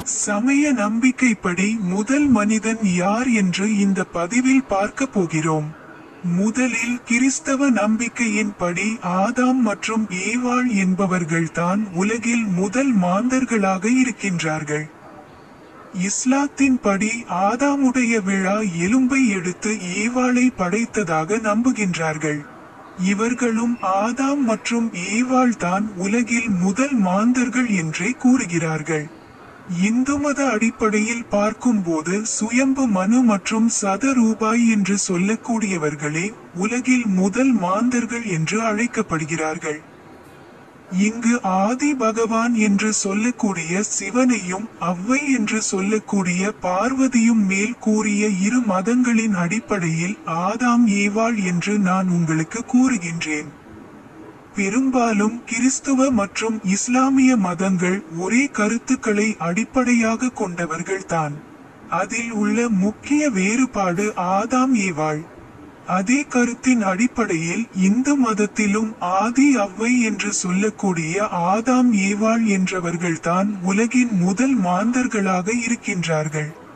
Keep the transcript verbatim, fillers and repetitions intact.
சமய நம்பிக்கைப்படி முதல் மனிதன் யார் என்று இந்த பதிவில் பார்க்க போகிறோம். முதலில் கிறிஸ்தவ நம்பிக்கையின்படி ஆதாம் மற்றும் ஏவாள் என்பவர்கள்தான் உலகில் முதல் மாந்தர்களாக இருக்கின்றார்கள். இஸ்லாத்தின் படி ஆதாமுடைய விழா எலும்பை எடுத்து ஏவாளை படைத்ததாக நம்புகின்றார்கள். இவர்களும் ஆதாம் மற்றும் ஏவாள் தான் உலகில் முதல் மாந்தர்கள் என்றே கூறுகிறார்கள். இந்து மத அடிப்படையில் பார்க்கும்போது சுயம்பு மனு மற்றும் சதரூபாய் என்று சொல்லக்கூடியவர்களே உலகில் முதல் மாந்தர்கள் என்று அழைக்கப்படுகிறார்கள். இங்கு ஆதி பகவான் என்று சொல்லக்கூடிய சிவனையும் அவ்வை என்று சொல்லக்கூடிய பார்வதியும் மேல் கூறிய இரு மதங்களின் அடிப்படையில் ஆதாம் ஏவாள் என்று நான் உங்களுக்கு கூறுகின்றேன். பெரும்பாலும் கிறிஸ்துவ மற்றும் இஸ்லாமிய மதங்கள் ஒரே கருத்துக்களை அடிப்படையாக கொண்டவர்கள்தான். அதில் உள்ள முக்கிய வேறுபாடு ஆதாம் ஏவாள். அதே கருத்தின் அடிப்படையில் இந்து மதத்திலும் ஆதி அவ்வை என்று சொல்லக்கூடிய ஆதாம் ஏவாள் என்றவர்கள்தான் உலகின் முதல் மாந்தர்களாக இருக்கின்றார்கள்.